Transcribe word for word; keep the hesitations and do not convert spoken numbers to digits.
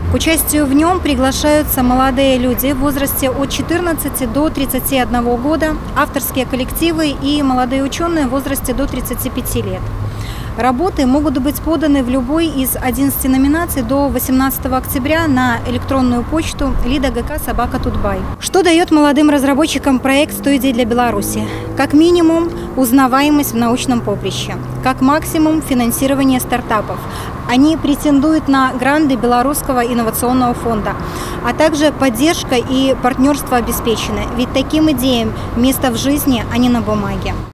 К участию в нем приглашаются молодые люди в возрасте от четырнадцати до тридцати одного года, авторские коллективы и молодые ученые в возрасте до тридцати пяти лет. Работы могут быть поданы в любой из одиннадцати номинаций до восемнадцатого октября на электронную почту лида гэ ка собака тутбай. Что дает молодым разработчикам проект «сто идей для Беларуси»? Как минимум узнаваемость в научном поприще, как максимум финансирование стартапов. Они претендуют на гранты Белорусского инновационного фонда, а также поддержка и партнерство обеспечены, ведь таким идеям место в жизни, а не на бумаге.